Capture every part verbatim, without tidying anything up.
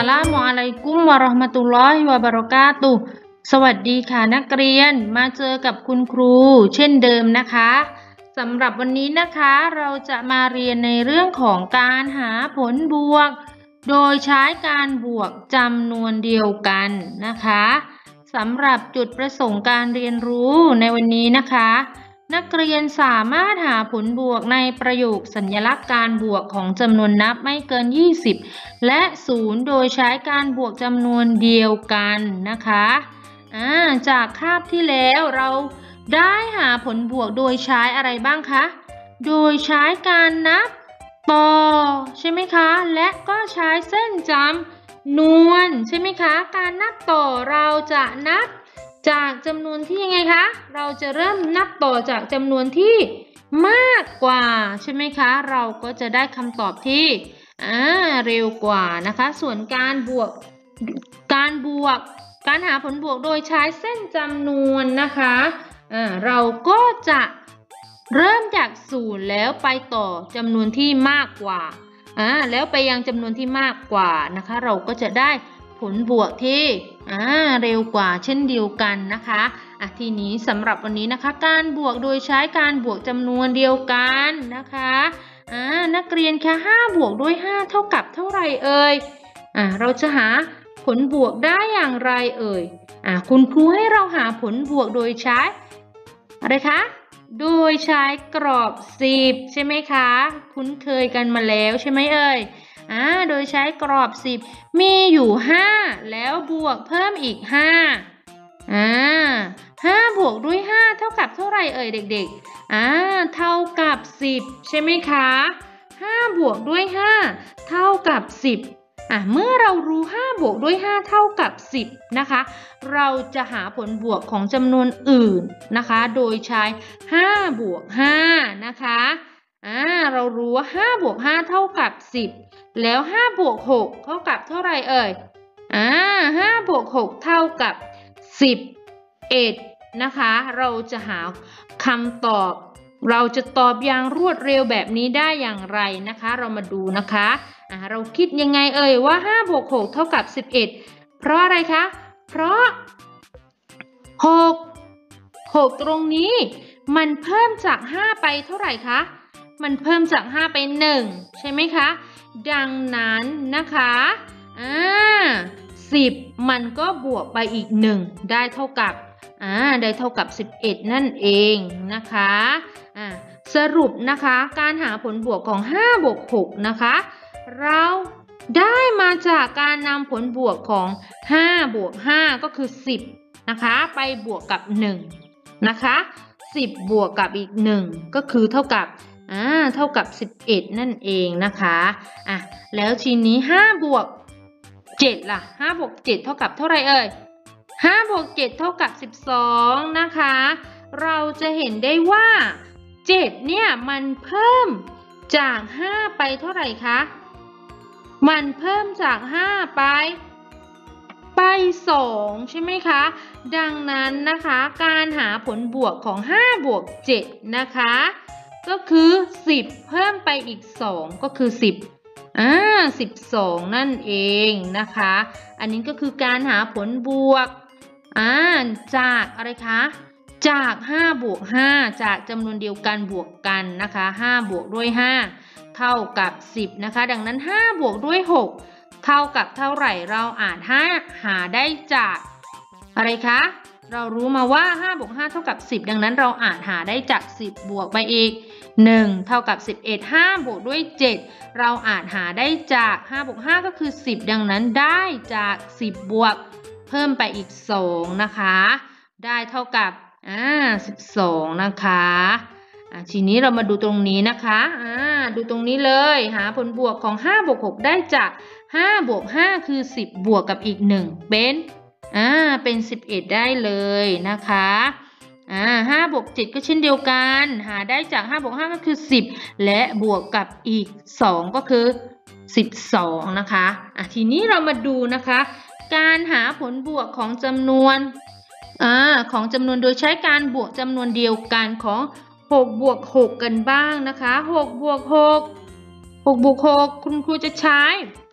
ลามุอะลัยกุมวะเราะห์มะตุลลอฮิวะบะเราะกาตุฮ์สวัสดีค่ะนักเรียนมาเจอกับคุณครูเช่นเดิมนะคะสำหรับวันนี้นะคะเราจะมาเรียนในเรื่องของการหาผลบวกโดยใช้การบวกจำนวนเดียวกันนะคะสำหรับจุดประสงค์การเรียนรู้ในวันนี้นะคะนักเรียนสามารถหาผลบวกในประโยคสัญลักษณ์การบวกของจำนวนนับไม่เกินยี่สิบและศูนย์โดยใช้การบวกจำนวนเดียวกันนะคะอ่าจากคาบที่แล้วเราได้หาผลบวกโดยใช้อะไรบ้างคะโดยใช้การนับต่อใช่ไหมคะและก็ใช้เส้นจำนวนใช่ไหมคะการนับต่อเราจะนับจากจำนวนที่ยังไงคะเราจะเริ่มนับต่อจากจำนวนที่มากกว่าใช่ไหมคะเราก็จะได้คำตอบที่อ่าเร็วกว่านะคะส่วนการบวกการบวกการหาผลบวกโดยใช้เส้นจำนวนนะคะอ่าเราก็จะเริ่มจากศูนย์แล้วไปต่อจำนวนที่มากกว่าอ่าแล้วไปยังจำนวนที่มากกว่านะคะเราก็จะได้ผลบวกที่อ่าเร็วกว่าเช่นเดียวกันนะคะอ่ะทีนี้สำหรับวันนี้นะคะการบวกโดยใช้การบวกจำนวนเดียวกันนะคะอ่านักเรียนแค่ห้าบวกด้วยห้าเท่ากับเท่าไหร่เอ่ยอ่าเราจะหาผลบวกได้อย่างไรเอ่ยอ่าคุณครูให้เราหาผลบวกโดยใช้อะไรคะโดยใช้กรอบสิบใช่ไหมคะคุ้นเคยกันมาแล้วใช่ไหมเอ่ยอ่าโดยใช้กรอบสิบมีอยู่ห้าแล้วบวกเพิ่มอีกห้าอ่าห้าบวกด้วยห้าเท่ากับเท่าไหร่เอ่ยเด็กๆอ่าเท่ากับสิบใช่ไหมคะห้าบวกด้วยห้าเท่ากับสิบอ่ะเมื่อเรารู้ห้าบวกด้วยห้าเท่ากับสิบนะคะเราจะหาผลบวกของจำนวนอื่นนะคะโดยใช้ห้าบวกห้านะคะอ่าเรารู้ว่าห้าบวกห้าเท่ากับสิบแล้วห้าบวกหกเท่ากับเท่าไหร่เอ่ยอ่าห้าบวกหกเท่ากับสิบเอ็ดนะคะเราจะหาคำตอบเราจะตอบอย่างรวดเร็วแบบนี้ได้อย่างไรนะคะเรามาดูนะคะอ่าเราคิดยังไงเอ่ยว่าห้าบวกหกเท่ากับสิบเอ็ดเพราะอะไรคะเพราะหก หกตรงนี้มันเพิ่มจากห้าไปเท่าไหร่คะมันเพิ่มจากห้าไปหนึ่งใช่ไหมคะดังนั้นนะคะอ่าสิบมันก็บวกไปอีกหนึ่งได้เท่ากับอ่าได้เท่ากับสิบเอ็ดนั่นเองนะคะอ่าสรุปนะคะการหาผลบวกของห้าบวกหกนะคะเราได้มาจากการนำผลบวกของห้าบวกห้าก็คือสิบนะคะไปบวกกับหนึ่งนะคะสิบบวกกับอีกหนึ่งก็คือเท่ากับอ่าเท่ากับสิบเอ็ดนั่นเองนะคะอ่ะแล้วทีนี้ห้าบวกเจ็ดล่ะห้าบวกเจ็ดเท่ากับเท่าไหร่เอ่ยห้าบวกเจ็ดเท่ากับสิบสองนะคะเราจะเห็นได้ว่าเจ็ดเนี่ยมันเพิ่มจากห้าไปเท่าไหร่คะมันเพิ่มจากห้าไปไปสองใช่ไหมคะดังนั้นนะคะการหาผลบวกของห้าบวกเจ็ดนะคะก็คือสิบเพิ่มไปอีกสองก็คือสิบอ่าสิบสองนั่นเองนะคะอันนี้ก็คือการหาผลบวกอ่าจากอะไรคะจากห้าบวกห้าจากจำนวนเดียวกันบวกกันนะคะห้าบวกด้วยห้าเท่ากับสิบนะคะดังนั้นห้าบวกด้วยหกเท่ากับเท่าไหร่เราอาจหาหาได้จากอะไรคะเรารู้มาว่าห้าบวกห้าเท่ากับสิบดังนั้นเราอาจหาได้จากสิบบวกไปอีกหนึ่งเท่ากับสิบเอ็ด ห้าบวกด้วยเจ็ดเราอาจหาได้จากห้าบวกห้าก็คือสิบดังนั้นได้จากสิบบวกเพิ่มไปอีกสองนะคะได้เท่ากับอ่าสิบสองนะคะอ่าทีนี้เรามาดูตรงนี้นะคะอ่าดูตรงนี้เลยหาผลบวกของห้าบวกหกได้จากห้าบวกห้าคือสิบบวกกับอีกหนึ่งเป็นอ่าเป็นสิบเอ็ดได้เลยนะคะอ่าห้าบวกเจ็ดก็เช่นเดียวกันหาได้จากห้าบวกห้าก็คือสิบและบวกกับอีกสองก็คือสิบสองนะคะอ่ะทีนี้เรามาดูนะคะการหาผลบวกของจำนวนอ่าของจำนวนโดยใช้การบวกจำนวนเดียวกันของหกบวกหกกันบ้างนะคะหกบวกหก หกบวกหกคุณครูจะใช้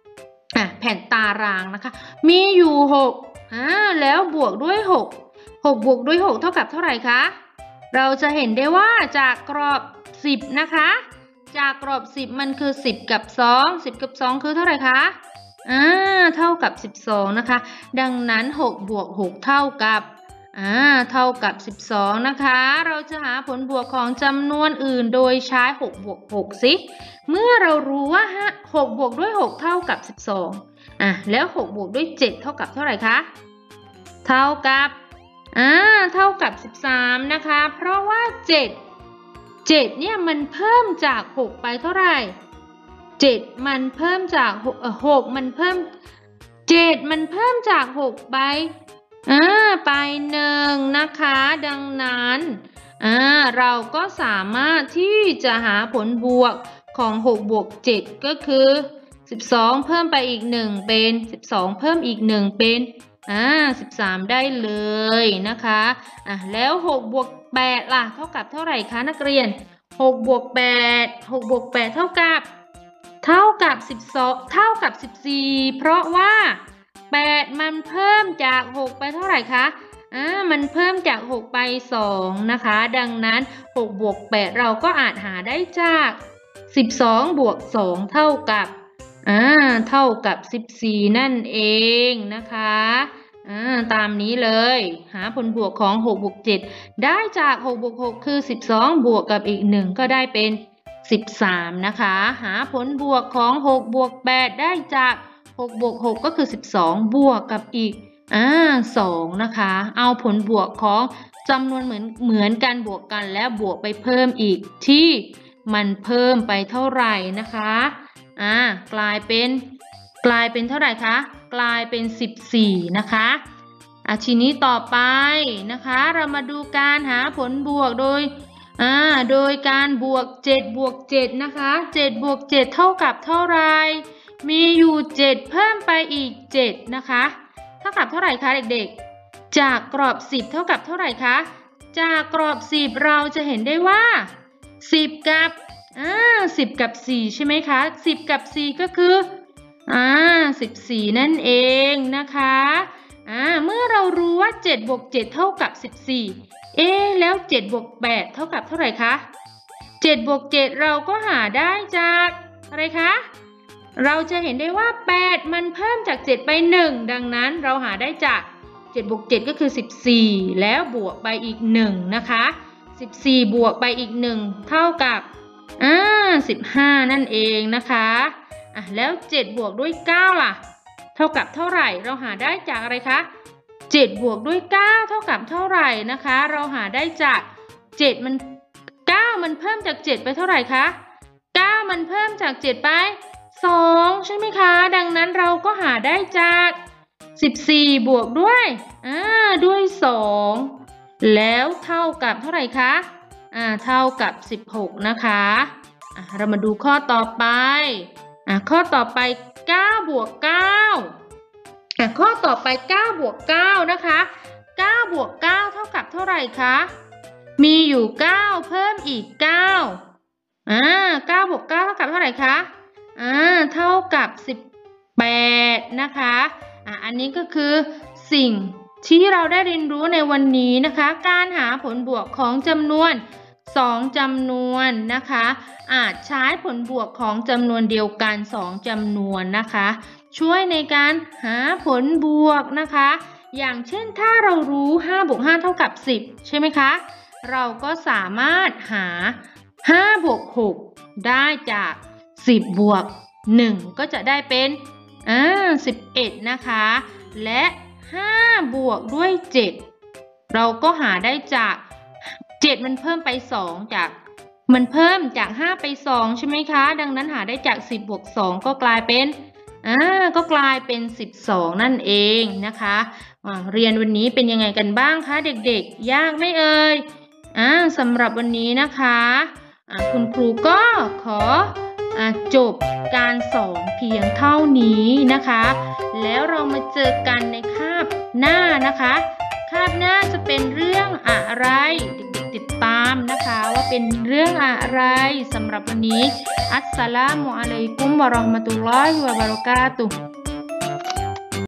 อ่ะแผ่นตารางนะคะมีอยู่หกอ่าแล้วบวกด้วยหก หกบวกด้วยหกเท่ากับเท่าไหร่คะเราจะเห็นได้ว่าจากกรอบสิบนะคะจากกรอบสิบมันคือสิบกับสอง สิบกับสองคือเท่าไหร่คะอ่าเท่ากับสิบสองนะคะดังนั้นหกบวกหกเท่ากับอ่าเท่ากับสิบสองนะคะเราจะหาผลบวกของจำนวนอื่นโดยใช้หกบวกหกสิเมื่อเรารู้ว่าหกบวกด้วยหกเท่ากับสิบสองอ่ะแล้วหกบวกด้วยเจ็ดเท่ากับเท่าไหร่คะเท่ากับอ่าเท่ากับสิบสามนะคะเพราะว่าเจ็ด เจ็ดเนี่ยมันเพิ่มจากหกไปเท่าไหร่เจ็ดมันเพิ่มจากหกเอ่อหกมันเพิ่มเจ็ดมันเพิ่มจากหกไปอ่าไปหนึ่งนะคะดังนั้นอ่าเราก็สามารถที่จะหาผลบวกของหกบวกเจ็ดก็คือสิบสองเพิ่มไปอีกหนึ่งเป็นสิบสองเพิ่มอีกหนึ่งเป็นอ่าสิบสามได้เลยนะคะอ่ะแล้วหกบวกแปดล่ะเท่ากับเท่าไหร่คะนักเรียนหกบวกแปด หกบวกแปดเท่ากับเท่ากับสิบสองเท่ากับสิบสี่เพราะว่าแปดมันเพิ่มจากหกไปเท่าไหร่คะอ่ามันเพิ่มจากหกไปสองนะคะดังนั้นหกบวกแปดเราก็อาจหาได้จากสิบสองบวกสองเท่ากับอ่าเท่ากับสิบสี่นั่นเองนะคะอ่าตามนี้เลยหาผลบวกของหกบวกเจ็ดได้จากหกบวกหกคือสิบสองบวกกับอีกหนึ่งก็ได้เป็นสิบสามนะคะหาผลบวกของหกบวกแปดได้จากหกบวกหกก็คือสิบสองบวกกับอีกอ่าสองนะคะเอาผลบวกของจำนวนเหมือนเหมือนกันบวกกันแล้วบวกไปเพิ่มอีกที่มันเพิ่มไปเท่าไหร่นะคะอ่ากลายเป็นกลายเป็นเท่าไหร่คะกลายเป็นสิบสี่นะคะอ่ะทีนี้ต่อไปนะคะเรามาดูการหาผลบวกโดยอ่าโดยการบวกเจ็ดบวกเจ็ดนะคะเจ็ดบวกเจ็ดเท่ากับเท่าไหร่มีอยู่เจ็ดเพิ่มไปอีกเจ็ดนะคะเท่ากับเท่าไหร่คะเด็กๆจากกรอบสิบเท่ากับเท่าไหร่คะจากกรอบสิบเราจะเห็นได้ว่าสิบกับอ่าสิบกับสี่ใช่ไหมคะสิบกับสี่ก็คืออ่าสิบสี่นั่นเองนะคะอ่าเมื่อเรารู้ว่าเจ็ดบวกเจ็ดเท่ากับสิบสี่เอ๊ะแล้วเจ็ดบวกแปดเท่ากับเท่าไหร่คะเจ็ดบวกเจ็ดเราก็หาได้จากอะไรคะเราจะเห็นได้ว่าแปดมันเพิ่มจากเจ็ดไปหนึ่งดังนั้นเราหาได้จากเจ็ดบวกเจ็ดก็คือสิบสี่แล้วบวกไปอีกหนึ่งนะคะสิบสี่บวกไปอีกหนึ่งเท่ากับอ่าสิบห้านั่นเองนะคะอ่ะแล้วเจ็ดบวกด้วยเก้าล่ะเท่ากับเท่าไหร่เราหาได้จากอะไรคะเจ็ดบวกด้วยเก้าเท่ากับเท่าไหร่นะคะเราหาได้จากเจ็ดมันเก้ามันเพิ่มจากเจ็ดไปเท่าไหร่คะเก้ามันเพิ่มจากเจ็ดไปสองใช่ไหมคะดังนั้นเราก็หาได้จากสิบสี่บวกด้วยอ่าด้วยสองแล้วเท่ากับเท่าไหร่คะอ่าเท่ากับสิบหกนะคะอ่ะเรามาดูข้อต่อไปอ่ะข้อต่อไปเก้าบวกเก้าอ่ะข้อต่อไปเก้าบวกเก้านะคะเก้าบวกเก้าเท่ากับเท่าไหร่คะมีอยู่เก้าเพิ่มอีกเก้าอ่าเก้าบวกเก้าเท่ากับเท่าไหร่คะอ่าเท่ากับสิบแปดนะคะอ่ะอันนี้ก็คือสิ่งที่เราได้เรียนรู้ในวันนี้นะคะการหาผลบวกของจำนวนสองจำนวนนะคะอาจใช้ผลบวกของจำนวนเดียวกันสองจำนวนนะคะช่วยในการหาผลบวกนะคะอย่างเช่นถ้าเรารู้ห้าบวกห้าเท่ากับสิบใช่ไหมคะเราก็สามารถหาห้าบวกหกได้จากสิบบวกหนึ่งก็จะได้เป็นอ่าสิบเอ็ดนะคะและห้าบวกด้วยเจ็ดเราก็หาได้จากเจ็ดมันเพิ่มไปสองจากมันเพิ่มจากห้าไปสองใช่ไหมคะดังนั้นหาได้จากสิบบวกสองก็กลายเป็นอ่าก็กลายเป็นสิบสองนั่นเองนะคะอ่าเรียนวันนี้เป็นยังไงกันบ้างคะเด็กๆยากไหมเอ่ยอ่าสำหรับวันนี้นะคะอ่าคุณครูก็ขออ่าจบการสอนเพียงเท่านี้นะคะแล้วเรามาเจอกันในคาบหน้านะคะคาบหน้าจะเป็นเรื่องอะไรเด็กๆติดตามนะคะว่าเป็นเรื่องอะไรสำหรับวันนี้อัสสลามุอะลัยกุมวะเราะห์มะตุลลอฮิวะบะเราะกาตุฮ์